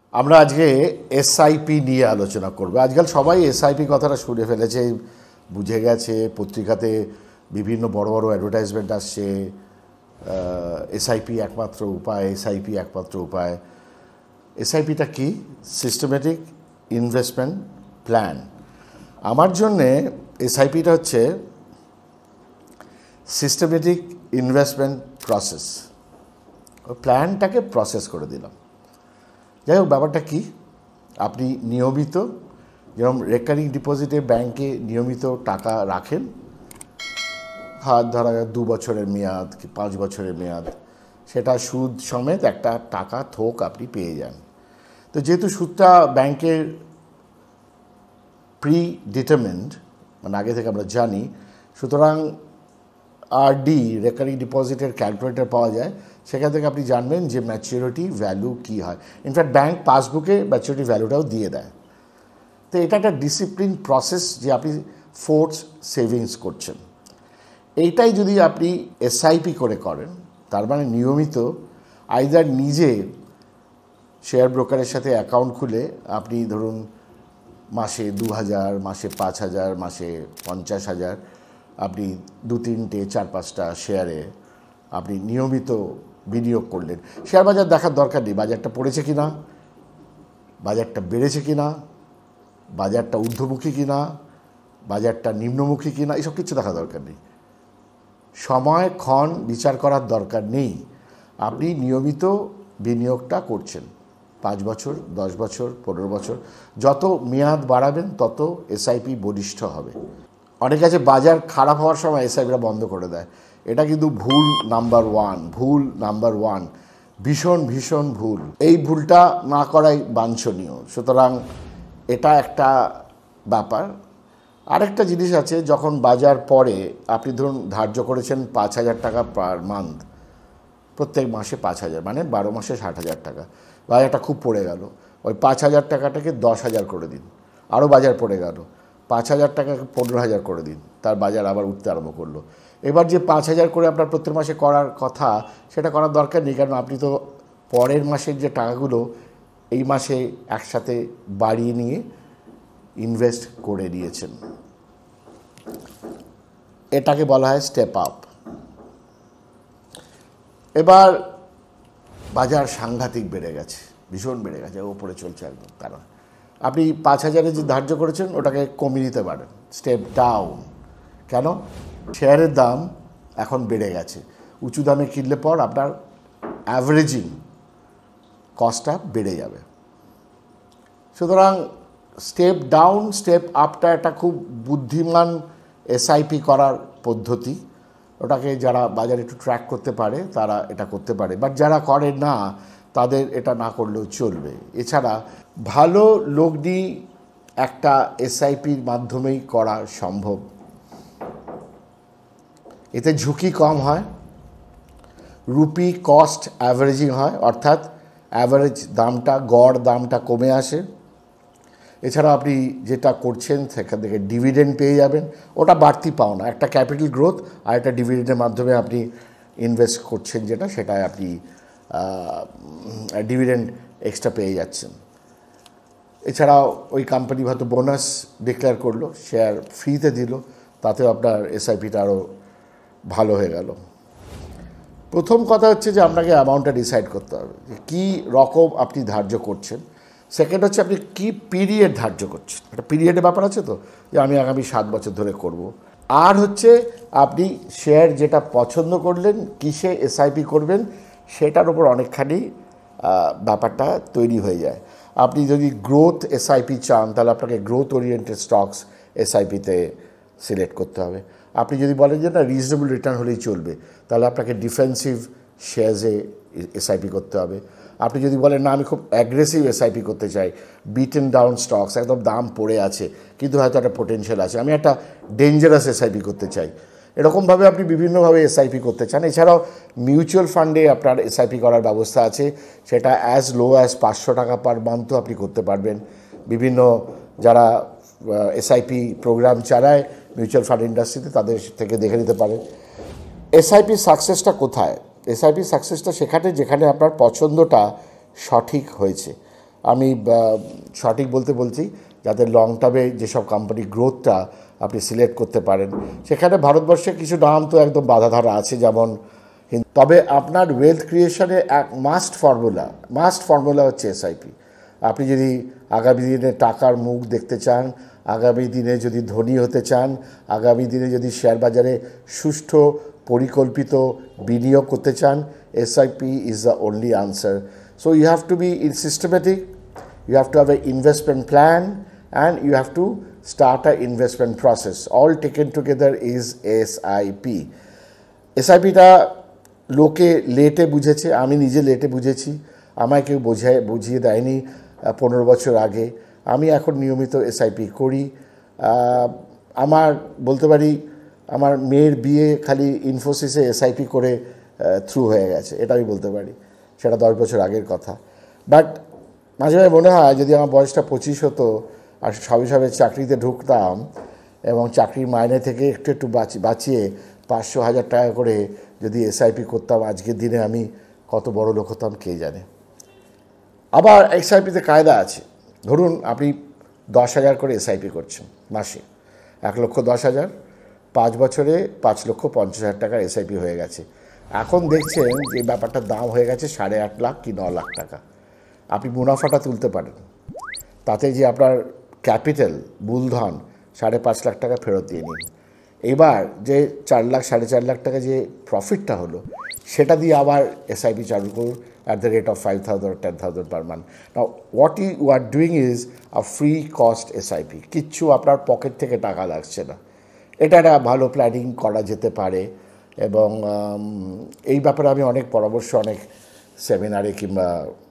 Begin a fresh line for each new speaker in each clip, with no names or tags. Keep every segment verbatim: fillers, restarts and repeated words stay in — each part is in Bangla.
আমরা আজকে এসআইপি নিয়ে আলোচনা করব। আজকাল সবাই এসআইপি কথাটা শুনে ফেলেছে, বুঝে গেছে, পত্রিকাতে বিভিন্ন বড় বড় অ্যাডভার্টাইজমেন্ট আসছে, এসআইপি একমাত্র উপায়, এসআইপি একমাত্র উপায়। এসআইপিটা কি? Systematic investment plan. আমার জন্যে এসআইপিটা হচ্ছে সিস্টেমেটিক ইনভেস্টমেন্ট প্রসেস। প্ল্যানটাকে প্রসেস করে দিলাম। যাই হোক, ব্যাপারটা কি, আপনি নিয়মিত যেরকম রেকারিং ডিপোজিটে ব্যাংকে নিয়মিত টাকা রাখেন, হাত ধরা দু বছরের মেয়াদ কি পাঁচ বছরের মেয়াদ, সেটা সুদ সমেত একটা টাকা থোক আপনি পেয়ে যান। তো যেহেতু সুদটা ব্যাংকের প্রি ডিটারমিন্ড, মানে আগে থেকে আমরা জানি, সুতরাং আরডি রেকারিং ডিপোজিটের ক্যালকুলেটর পাওয়া যায়, সেখান থেকে আপনি জানবেন যে ম্যাচিউরিটি ভ্যালু কী হয়। ইনফ্যাক্ট ব্যাংক পাসবুকে ম্যাচিউরিটি ভ্যালুটাও দিয়ে দেয়। তো এটা একটা ডিসিপ্লিন প্রসেস যে আপনি ফোর্স সেভিংস করছেন। এইটাই যদি আপনি এসআইপি করে করেন, তার মানে নিয়মিত আইদার নিজে শেয়ার ব্রোকারের সাথে অ্যাকাউন্ট খুলে আপনি ধরুন মাসে দু হাজার, মাসে পাঁচ হাজার, মাসে পঞ্চাশ হাজার, আপনি দু তিনটে চার পাঁচটা শেয়ারে আপনি নিয়মিত বিনিয়োগ করলেন। শেয়ার বাজার দেখার দরকার নেই বাজারটা পড়েছে কি না, বাজারটা বেড়েছে কি না, বাজারটা ঊর্ধ্বমুখী কি না, বাজারটা নিম্নমুখী কি না, এসব কিছু দেখা দরকার নেই। সময় ক্ষণ বিচার করার দরকার নেই। আপনি নিয়মিত বিনিয়োগটা করছেন, পাঁচ বছর, দশ বছর, পনেরো বছর, যত মেয়াদ বাড়াবেন তত এসআইপি বলিষ্ঠ হবে। অনেক আছে বাজার খারাপ হওয়ার সময় এসআইপিটা বন্ধ করে দেয়। এটা কিন্তু ভুল নাম্বার ওয়ান, ভুল নাম্বার ওয়ান, ভীষণ ভীষণ ভুল। এই ভুলটা না করাই বাঞ্ছনীয়। সুতরাং এটা একটা ব্যাপার। আরেকটা জিনিস আছে, যখন বাজার পড়ে, আপনি ধরুন ধার্য করেছেন পাঁচ হাজার টাকা পার মান্থ, প্রত্যেক মাসে পাঁচ হাজার, মানে বারো মাসে ষাট হাজার টাকা। বাজারটা খুব পড়ে গেল, ওই পাঁচ হাজার টাকাটাকে দশ হাজার করে দিন। আরও বাজার পড়ে গেল, পাঁচ হাজার টাকাকে পনেরো হাজার করে দিন, তার বাজার আবার উঠতে আরম্ভ করলো। এবার যে পাঁচ হাজার করে আপনার প্রত্যেক মাসে করার কথা, সেটা করার দরকার নেই, কারণ আপনি তো পরের মাসের যে টাকাগুলো এই মাসে একসাথে বাড়িয়ে নিয়ে ইনভেস্ট করে দিয়েছেন। এটাকে বলা হয় স্টেপ আপ। এবার বাজার সাংঘাতিক বেড়ে গেছে, ভীষণ বেড়ে গেছে, ওপরে চলছে একদম, কারণ আপনি পাঁচ হাজারে যে ধার্য করেছেন ওটাকে কমিয়ে দিতে পারেন, স্টেপ ডাউন। কেন? শেয়ারের দাম এখন বেড়ে গেছে, উঁচু দামে কিনলে পর আপনার অ্যাভারেজিং কস্টটা বেড়ে যাবে। সুতরাং স্টেপ ডাউন, স্টেপ আপটা একটা খুব বুদ্ধিমান এসআইপি করার পদ্ধতি। ওটাকে যারা বাজারে একটু ট্র্যাক করতে পারে তারা এটা করতে পারে, বাট যারা করে না তাদের এটা না করলেও চলবে। এছাড়া ভালো লগ্নি একটা এসআইপির মাধ্যমেই করা সম্ভব। এতে ঝুঁকি কম হয়, রুপি কস্ট অ্যাভারেজিং হয়, অর্থাৎ অ্যাভারেজ দামটা, গড় দামটা কমে আসে। এছাড়া আপনি যেটা করছেন সেখান থেকে ডিভিডেন্ড পেয়ে যাবেন, ওটা বাড়তি পাওনা, একটা ক্যাপিটাল গ্রোথ আর একটা ডিভিডেন্ডের মাধ্যমে আপনি ইনভেস্ট করছেন, যেটা সেটায় আপনি ডিভিডেন্ড এক্সট্রা পেয়ে যাচ্ছেন। এছাড়াও ওই কোম্পানি হয়তো বোনাস ডিক্লেয়ার করলো, শেয়ার ফ্রিতে দিল, তাতেও আপনার এসআইপিটা আরও ভালো হয়ে গেল। প্রথম কথা হচ্ছে যে আপনাকে অ্যামাউন্টটা ডিসাইড করতে হবে যে কী রকম আপনি ধার্য করছেন। সেকেন্ড হচ্ছে আপনি কী পিরিয়ড ধার্য করছেন, একটা পিরিয়ডের ব্যাপার আছে তো, যে আমি আগামী সাত বছর ধরে করব। আর হচ্ছে আপনি শেয়ার যেটা পছন্দ করলেন, কিসে এসআইপি করবেন, সেটার উপর অনেকখানি ব্যাপারটা তৈরি হয়ে যায়। আপনি যদি গ্রোথ এসআইপি চান তাহলে আপনাকে গ্রোথ ওরিয়েন্টেড স্টকস এসআইপিতে সিলেক্ট করতে হবে। আপনি যদি বলেন যে না রিজনেবল রিটার্ন হলেই চলবে, তাহলে আপনাকে ডিফেন্সিভ শেয়ার্সে এসআইপি করতে হবে। আপনি যদি বলেন না আমি খুব অ্যাগ্রেসিভ এসআইপি করতে চাই, বিটেন ডাউন স্টকস, একদম দাম পড়ে আছে কিন্তু হয়তো একটা পোটেনশিয়াল আছে, আমি একটা ডেঞ্জারাস এসআইপি করতে চাই, এরকমভাবে আপনি বিভিন্নভাবে এসআইপি করতে চান। এছাড়াও মিউচুয়াল ফান্ডে আপনার এসআইপি করার ব্যবস্থা আছে, সেটা অ্যাজ লো অ্যাজ পাঁচশো টাকা পার মান্থও আপনি করতে পারবেন। বিভিন্ন যারা এসআইপি প্রোগ্রাম চালায় মিউচুয়াল ফান্ড ইন্ডাস্ট্রিতে, তাদের থেকে দেখে নিতে পারেন। এসআইপি সাকসেসটা কোথায়? এসআইপি সাকসেসটা সেখানে যেখানে আপনার পছন্দটা সঠিক হয়েছে। আমি সঠিক বলতে বলছি, যাতে লং টার্মে যেসব কোম্পানি গ্রোথটা আপনি সিলেক্ট করতে পারেন। সেখানে ভারতবর্ষে কিছু নাম তো একদম বাধা ধরা আছে, যেমন তবে আপনার ওয়েলথ ক্রিয়েশনের এক মাস্ট ফর্মুলা মাস্ট ফর্মুলা হচ্ছে এসআইপি। আপনি যদি আগামী দিনে টাকার মুখ দেখতে চান, আগামী দিনে যদি ধনী হতে চান, আগামী দিনে যদি শেয়ার বাজারে সুষ্ঠু পরিকল্পিত বিনিয়োগ করতে চান, SIP is the only answer. So you have to be in systematic, you have to have an investment plan, and you have to start an investment process. All taken together is S I P. S I পিটা লোকে লেটে বুঝেছে, আমি নিজে লেটে বুঝেছি, আমায় কেউ বোঝায় বুঝিয়ে দেয়নি পনেরো বছর আগে। আমি এখন নিয়মিত এস আই পি করি। আমার বলতে পারি আমার মেয়ের বিয়ে খালি ইনফোসিসে এস আই পি করে থ্রু হয়ে গেছে, এটা আমি বলতে পারি। সেটা দশ বছর আগের কথা। বাট মাঝে মাঝে মনে হয় যদি আমার বয়সটা পঁচিশ হতো আর সবে সবে চাকরিতে ঢুকতাম এবং চাকরির মাইনে থেকে একটু একটু বাঁচিয়ে পাঁচশো হাজার টাকা করে যদি এসআইপি করতাম, আজকের দিনে আমি কত বড় লোক হতাম কে জানে। আবার এসআইপিতে কায়দা আছে। ধরুন আপনি দশ হাজার করে এসআইপি করছেন মাসে, এক লক্ষ দশ হাজার, পাঁচ বছরে পাঁচ লক্ষ পঞ্চাশ হাজার টাকার এসআইপি হয়ে গেছে। এখন দেখছেন যে ব্যাপারটার দাম হয়ে গেছে সাড়ে আট লাখ কি ন লাখ টাকা। আপনি মুনাফাটা তুলতে পারেন, তাতে যে আপনার ক্যাপিটাল মূলধন সাড়ে পাঁচ লাখ টাকা ফেরত দিয়ে নিন। এবার যে চার লাখ সাড়ে চার লাখ টাকা যে প্রফিটটা হলো, সেটা দিয়ে আবার এসআইপি চালু করুন at the rate of five thousand ten thousand per month. Now what you are doing is a free cost SIP. কিচ্ছু আপনার পকেট থেকে টাকা লাগছে না। এটা একটা ভালো প্ল্যানিং করা যেতে পারে, এবং এই ব্যাপারে আমি অনেক পরামর্শ অনেক সেমিনারে কিংবা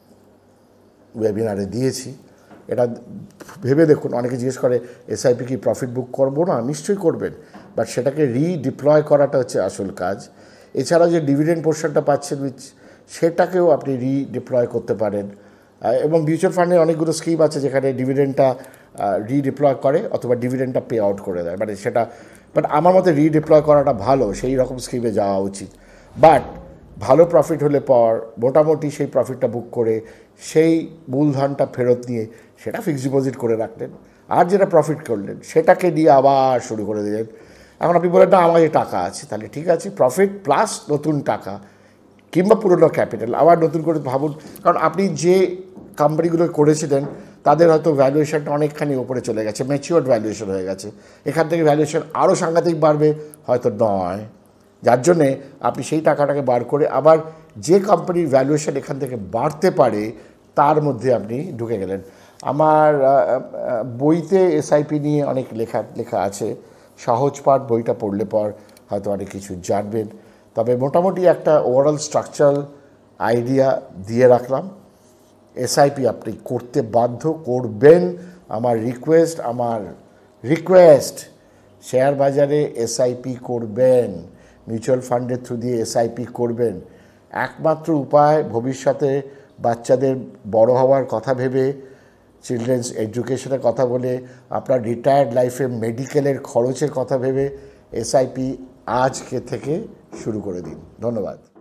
ওয়েবিনারে দিয়েছি। এটা ভেবে দেখুন। অনেকে জিজ্ঞেস করে এসআইপি কি প্রফিট বুক করবো না? নিশ্চয়ই করবেন, বাট সেটাকে রিডিপ্লয় করাটা হচ্ছে আসল কাজ। এছাড়া যে ডিভিডেন্ড পোর্শনটা পাচ্ছেন উইচ সেটাকেও আপনি রিডিপ্লয় করতে পারেন, এবং মিউচুয়াল ফান্ডে অনেকগুলো স্কিম আছে যেখানে ডিভিডেন্ডটা রিডিপ্লয় করে অথবা ডিভিডেন্ডটা পে আউট করে দেয়, মানে সেটা বাট আমার মতে রিডিপ্লয় করাটা ভালো, সেই রকম স্কিমে যাওয়া উচিত। বাট ভালো প্রফিট হলে পর মোটামুটি সেই প্রফিটটা বুক করে সেই মূলধনটা ফেরত নিয়ে সেটা ফিক্সড ডিপোজিট করে রাখলেন, আর যেটা প্রফিট করলেন সেটাকে নিয়ে আবার শুরু করে দিলেন। এখন আপনি বলেন না আমার যে টাকা আছে, তাহলে ঠিক আছে, প্রফিট প্লাস নতুন টাকা কিংবা পুরনো ক্যাপিটাল আবার নতুন করে ভাবুন। কারণ আপনি যে কোম্পানিগুলো করেছিলেন তাদের হয়তো ভ্যালুয়েশনটা অনেকখানি ওপরে চলে গেছে, ম্যাচিওর্ড ভ্যালুয়েশন হয়ে গেছে। এখান থেকে ভ্যালুয়েশন আরও সাংঘাতিক বাড়বে হয়তো নয়, যার জন্যে আপনি সেই টাকাটাকে বার করে আবার যে কোম্পানির ভ্যালুয়েশন এখান থেকে বাড়তে পারে তার মধ্যে আপনি ঢুকে গেলেন। আমার বইতে এসআইপি নিয়ে অনেক লেখা লেখা আছে, সহজ পাঠ বইটা পড়লে পর হয়তো অনেক কিছু জানবেন। তবে মোটামুটি একটা ওভারঅল স্ট্রাকচারাল আইডিয়া দিয়ে রাখলাম। এসআইপি আপনি করতে বাধ্য, করবেন। আমার রিকোয়েস্ট আমার রিকোয়েস্ট শেয়ার বাজারে এসআইপি করবেন, মিউচুয়াল ফান্ডের থ্রু দিয়ে এসআইপি করবেন। একমাত্র উপায় ভবিষ্যতে বাচ্চাদের বড় হওয়ার কথা ভেবে, চিলড্রেন্স এডুকেশনের কথা বলে, আপনার রিটায়ার্ড লাইফে মেডিকেলের খরচের কথা ভেবে এসআইপি আজকে থেকে শুরু করে দিন। ধন্যবাদ।